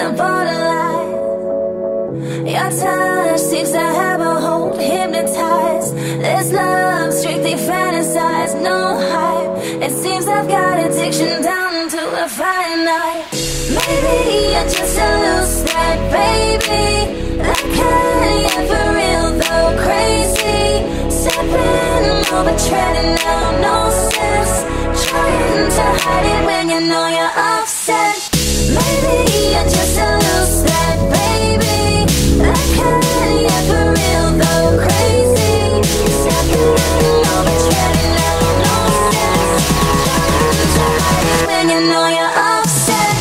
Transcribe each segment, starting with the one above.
the borderline. Your touch seems to have a hold, hypnotized. This love strictly fantasized, no hype. It seems I've got addiction down to a fine art. Maybe you're just a loose thread, baby. That can't get for real though, crazy. Stepping over, treading now, no sense. Trying to hide it when you know you're upset. Maybe you're just a loose thread, baby. That can't get for real though, crazy. Stepping over, treading now, no sense. Trying to hide it when you know you're upset.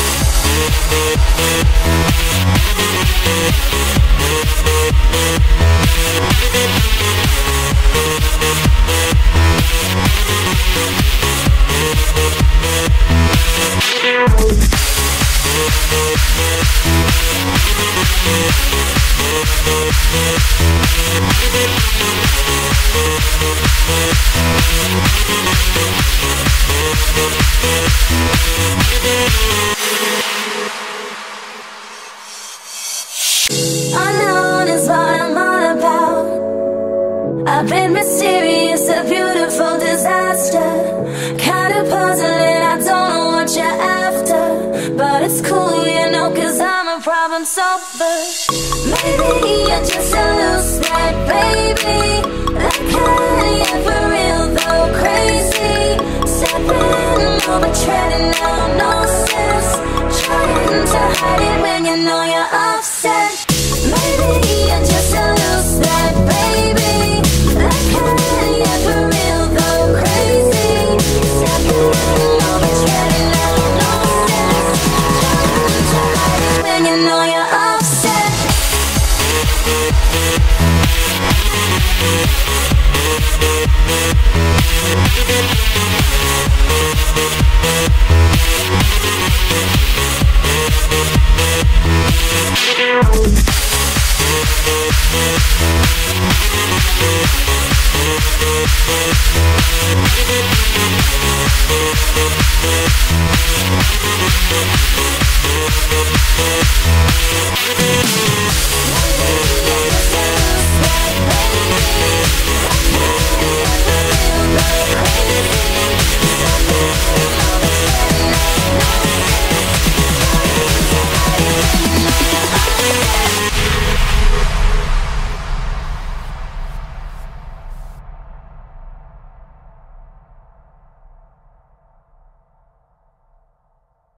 Unknown is what I'm all about. I've been mysterious, a beautiful disaster. Kinda puzzling, I don't know what you're after. But it's cool, you know, 'cause I'm a problem solver. Maybe you're just a loose thread, baby. That can't get for real though, crazy. Stepping over, treading now, no sense. Trying to hide it when you know you're upset. Maybe you're just a loose thread, baby. That can't get for real though, crazy. Stepping over, treading now, no sense. Trying to hide it when you know you're upset.